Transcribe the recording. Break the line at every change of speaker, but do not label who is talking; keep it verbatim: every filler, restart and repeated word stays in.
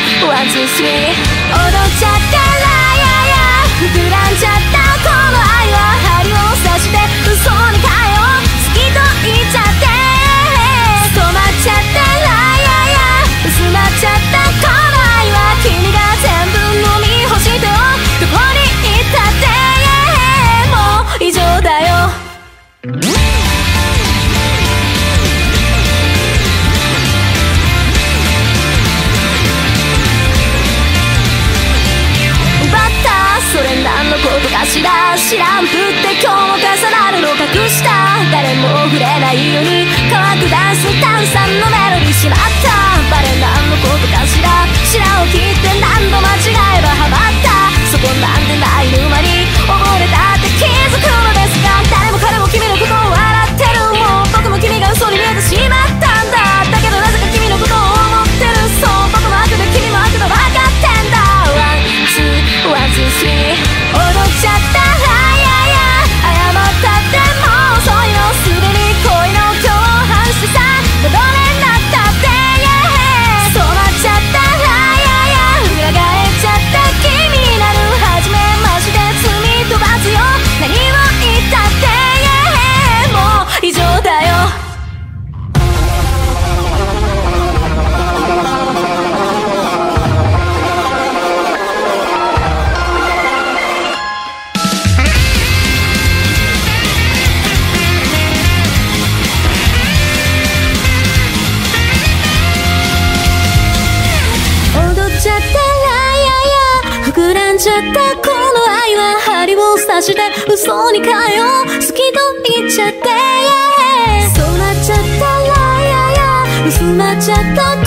ワンツースリー踊っちゃったらやや膨らんじゃったこの愛は針を刺して嘘に変えよう好きと言っちゃって染まっちゃったらやや薄まっちゃったこの愛は君が全部飲み干してよどこに行ったってもう異常だよそれ何のことかしら知らんぷって今日も重なるの隠した誰も触れないように乾くダンス炭酸のメロディーしまったバレ何のことかしら白を切って何度間違えばハマったそこなんてない沼に溺れたって気づくのですが誰も彼も君のことを笑ってるもう僕も君が嘘に見えてしまったんだだけどなぜか君のことを思ってるそう僕も悪で君も悪だ分かってんだワンツーワンツースリー踊っちゃったらやや謝ったってもう遅いのすでに恋の共犯してさ戻れなったって染まっちゃったらやや裏返っちゃった気になる初めまして罪飛ばすよ何を言ったってもう異常だよ膨らんじゃったこの愛は針を刺して嘘に変えよう好きと言っちゃって、yeah、そうなっちゃったらやや薄まっちゃった